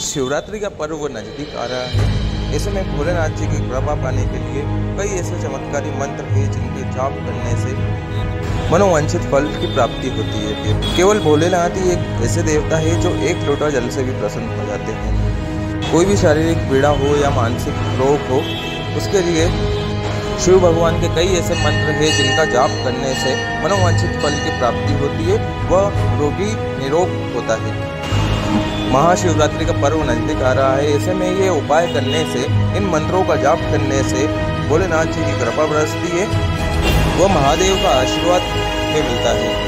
शिवरात्रि का पर्व नजदीक आ रहा है। ऐसे में भोलेनाथ जी की कृपा पाने के लिए कई ऐसे चमत्कारी मंत्र हैं जिनके जाप करने से मनोवांछित फल की प्राप्ति होती है। केवल भोलेनाथ ही एक ऐसे देवता है जो एक लोटा जल से भी प्रसन्न हो जाते हैं। कोई भी शारीरिक पीड़ा हो या मानसिक रोग हो, उसके लिए शिव भगवान के कई ऐसे मंत्र हैं जिनका जाप करने से मनोवांछित फल की प्राप्ति होती है, वह रोगी निरोग होता है। महाशिवरात्रि का पर्व नजदीक आ रहा है। ऐसे में ये उपाय करने से, इन मंत्रों का जाप करने से भोलेनाथ जी की कृपा बरसती है, वह महादेव का आशीर्वाद में मिलता है।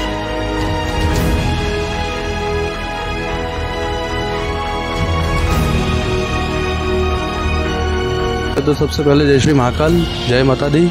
तो सबसे पहले जय श्री महाकाल, जय माता दी।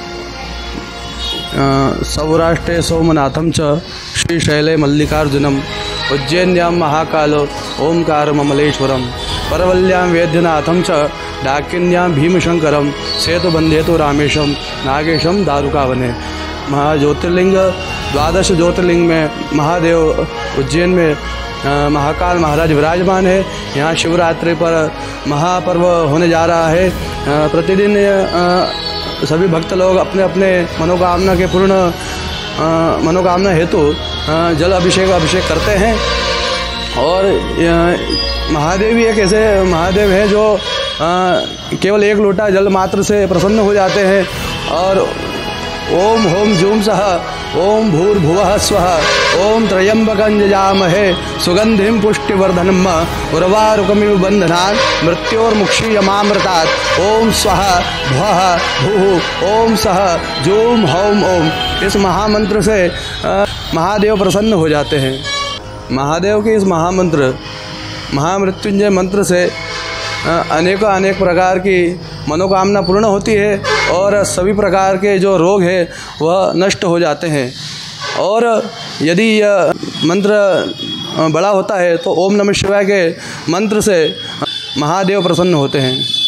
सौराष्ट्रे सोमनाथम च श्रीशैले मल्लिकार्जुनम उज्जैन्यां महाकालो ओंकारममलेश्वरम परवल्यां वैद्यनाथं च डाकिन्यां भीमशंकरम सेतुबंधे तो रामेशम नागेशम दारुकावने। महाज्योतिर्लिंग 12 ज्योतिर्लिंग में महादेव उज्जैन में महाकाल महाराज विराजमान है। यहाँ शिवरात्रि पर महापर्व होने जा रहा है। प्रतिदिन सभी भक्त लोग अपने अपने मनोकामना के पूर्ण मनोकामना हेतु जल अभिषेक करते हैं। और महादेव ही एक ऐसे महादेव है जो केवल एक लोटा जल मात्र से प्रसन्न हो जाते हैं। और ओम होम जूम सह ओम भूर्भुवः स्वः ओम त्र्यंबकं यजामहे सुगंधिं पुष्टिवर्धनम् उर्वारुकमिव बन्धनात् मृत्योर्मुक्षीयमामृतात् ओम स्वः भुवः भूः ओम सह जूम हौम ओम। इस महामंत्र से महादेव प्रसन्न हो जाते हैं। महादेव के इस महामंत्र महामृत्युंजय मंत्र से अनेक प्रकार की मनोकामना पूर्ण होती है और सभी प्रकार के जो रोग है वह नष्ट हो जाते हैं। और यदि यह मंत्र बड़ा होता है तो ओम नमः शिवाय के मंत्र से महादेव प्रसन्न होते हैं।